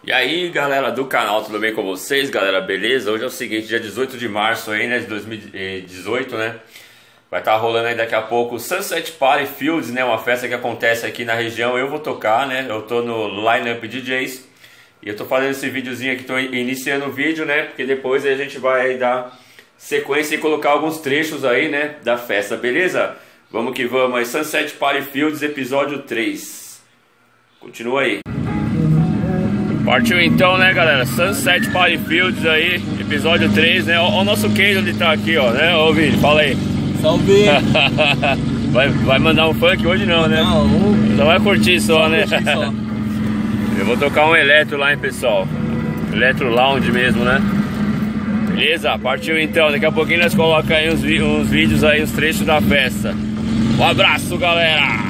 E aí galera do canal, tudo bem com vocês, galera? Beleza? Hoje é o seguinte, dia 18 de março aí, né, de 2018, né? Vai estar rolando aí daqui a pouco o Sunset Party Fields, né? Uma festa que acontece aqui na região. Eu vou tocar, né? Eu tô no Lineup DJs. E eu tô fazendo esse videozinho aqui, tô iniciando o vídeo, né? Porque depois aí a gente vai dar sequência e colocar alguns trechos aí, né? Da festa, beleza? Vamos que vamos aí, Sunset Party Fields, episódio 3. Continua aí. Partiu então, né, galera? Sunset Party Fields aí, episódio 3, né? Ó o nosso case onde tá aqui, ó, né? Ô, Vini, fala aí. Salve! vai mandar um funk hoje não, né? Não, só vai curtir só, né? Curtir só. Eu vou tocar um eletro lá, hein, pessoal? Eletro lounge mesmo, né? Beleza? Partiu então. Daqui a pouquinho nós colocamos aí uns vídeos aí, os trechos da festa. Um abraço, galera!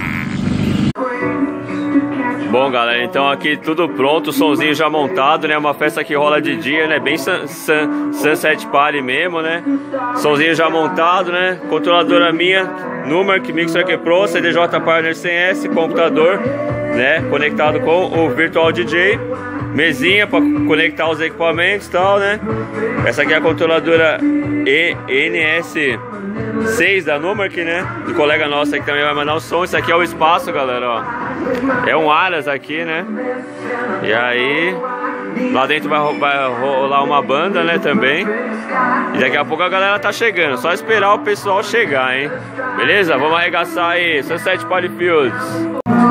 Bom, galera, então aqui tudo pronto, o somzinho já montado, né? Uma festa que rola de dia, né? Bem Sunset Party mesmo, né? Somzinho já montado, né? Controladora minha, Numark, Mixer Q Pro, CDJ Pioneer 100S, computador, né? Conectado com o Virtual DJ, mesinha para conectar os equipamentos e tal, né? Essa aqui é a controladora NS6 da Numark, né? Do colega nosso aí que também vai mandar o som. Isso aqui é o espaço, galera, ó. É um Aras aqui, né? E aí lá dentro vai rolar uma banda, né, também. E daqui a pouco a galera tá chegando. Só esperar o pessoal chegar, hein? Beleza? Vamos arregaçar aí, Sunset Party Fields.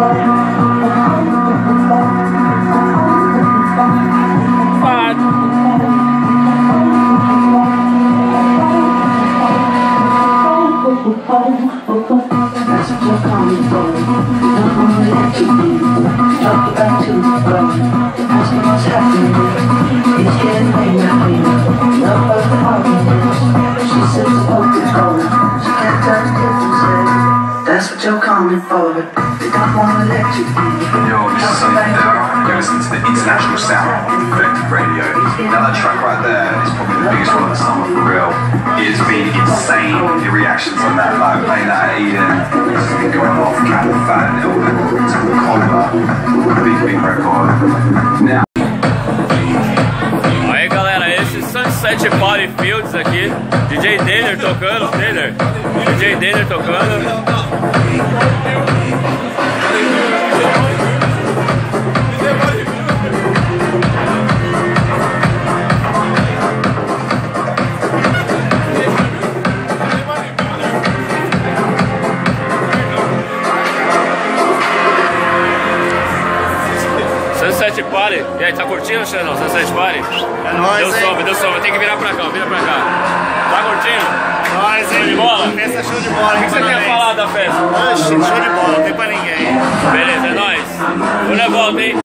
That's what you're coming for. They don't wanna let you be. Yo, this is Sonny Federa. You're listening to the international sound of Defected Radio. Now that track right there is probably the biggest one of the summer for real. It's been insane, the reactions on that, like playing that at Eden. This has been going off, Cat and Fat, Elvin, to Collar. Big record. Now. Aí galera, esse Sunset Party Fields aqui, DJ Denner tocando, DJ Denner tocando. Sunset Party, e aí, tá curtindo, Xandão? Sunset Party? É nóis, deu som, tem que virar pra cá, vira pra cá. Tá curtindo? Nós, hein? Show de bola? Festa show de bola, O que você quer falar da festa? Oxe, show de bola, não tem pra ninguém. Beleza, é nóis. Vou na volta, hein?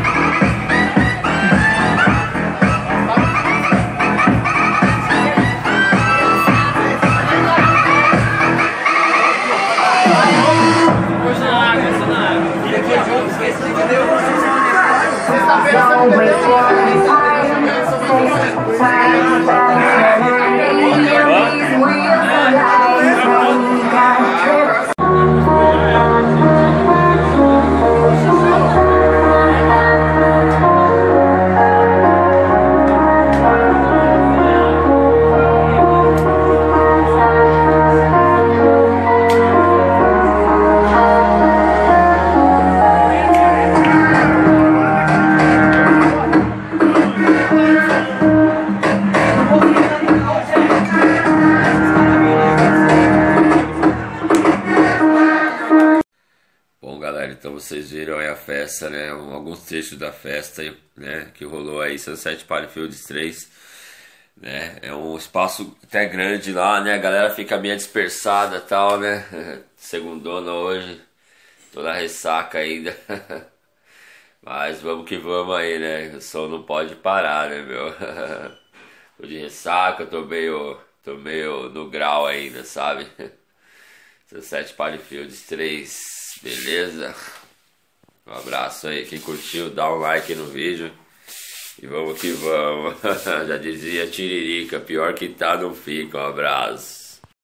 Então vocês viram aí a festa, né? Alguns trechos da festa, né? Que rolou aí, Sunset Party Fields 3, né? É um espaço até grande lá, né? A galera fica meio dispersada e tal, né? Segundona hoje, tô na ressaca ainda. Mas vamos que vamos aí, né? O som não pode parar, né, meu? Tô de ressaca, tô meio no grau ainda, sabe? Sunset Party Fields 3. Beleza? Um abraço aí, quem curtiu, dá um like no vídeo. E vamos que vamos. Já dizia Tiririca, pior que tá não fica. Um abraço.